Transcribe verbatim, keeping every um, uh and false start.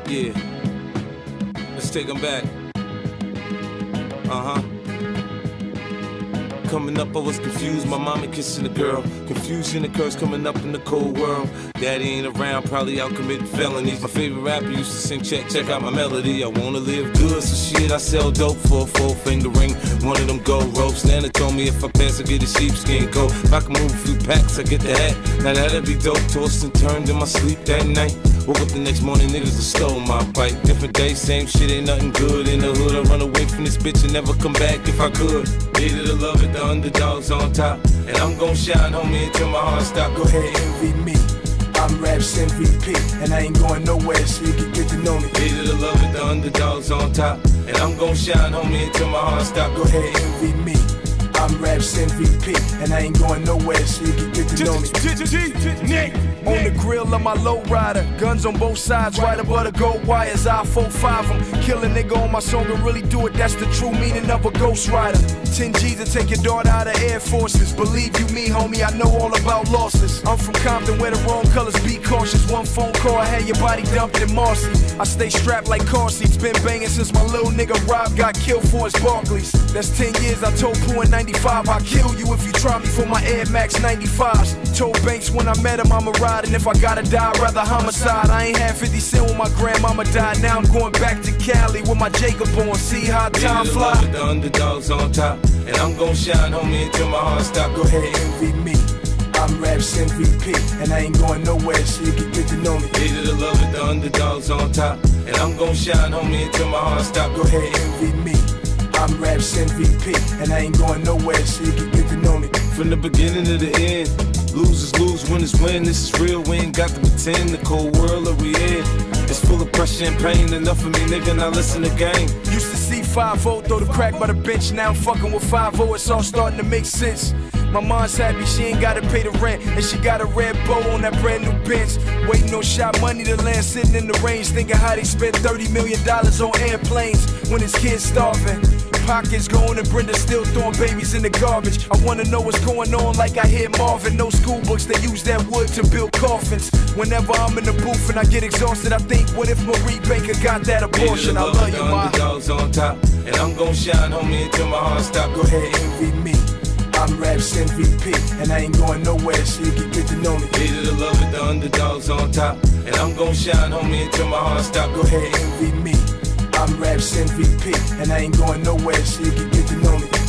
Yeah. Let's take them back. Uh-huh. Coming up, I was confused, my mama kissing a girl. Confusion occurs coming up in the cold world. Daddy ain't around, probably out committing felonies. My favorite rapper used to sing, check, check out my melody. I wanna live good, so shit, I sell dope for a four-finger ring. One of them gold ropes. Nana told me if I pass, I get a sheepskin coat. If I can move a few packs, I get the hat. Now that'd be dope, tossed and turned in my sleep that night. Woke up the next morning, niggas have stole my bike. Different day, same shit, ain't nothing good in the hood. I run away from this bitch and never come back if I could. Hated to love it, the underdogs on top. And I'm gon' shine, homie, until my heart stop. Go ahead, envy me. I'm Rap's M V P, and I ain't going nowhere, so you can get to know me. Hated to love it, the underdogs on top. And I'm gon' shine, homie, until my heart stop. Go ahead, envy me. I'm Rap's M V P, and I ain't going nowhere, so you can get to know me. On the grill of my lowrider, guns on both sides, right above the gold wires. I four five them, kill a nigga on my song and really do it. That's the true meaning of a ghost rider. Ten G's to take your daughter out of Air Forces. Believe you me, homie, I know all about losses. I'm from Compton where the wrong colors be cautious. One phone call, I had your body dumped in Marcy. I stay strapped like car seats, been banging since my little nigga Rob got killed for his Barclays. That's ten years, I told Pooh in ninety-five, I'll kill you if you try me for my Air Max ninety-fives. Told Banks when I met him I'ma ride, and if I gotta die, rather homicide. I ain't had fifty cent when my grandmama died. Now I'm going back to Cali with my Jacob on. See how time fly. The underdogs on top, and I'm gon' shine, homie, until my heart stop. Go ahead, envy me. I'm Rap's M V P, and I ain't going nowhere, so you can get to know me. Hated to love it, the underdogs on top, and I'm gon' shine, homie, until my heart stop. Go ahead, envy me. I'm Rap's M V P, and I ain't going nowhere, so you can get to know me. From the beginning to the end, losers lose, winners win. This is real, we ain't got to pretend. The cold world that we in, it's full of pressure and pain. Enough of me, nigga, now listen to game. Used to see five oh, throw the crack by the bench. Now I'm fucking with five oh, it's all starting to make sense. My mom's happy she ain't gotta pay the rent, and she got a red bow on that brand new Benz. Waiting on shot money to land, sitting in the range, thinking how they spent thirty million dollars on airplanes when his kids starving. Pockets going and Brenda still throwing babies in the garbage. I wanna know what's going on like I hear Marvin. No school books, they use that wood to build coffins. Whenever I'm in the booth and I get exhausted, I think, what if Marie Baker got that abortion? I love you, ma. Underdogs on top, and I'm gon' shine, homie, until my heart stop. Go ahead, envy me. I'm Rap's M V P, and I ain't going nowhere, so you can get to know me. Hated to love it, the underdogs on top, and I'm gon' shine, homie, until my heart stop. Go ahead, envy me. I'm Rap's M V P, and I ain't going nowhere, so you can get to know me.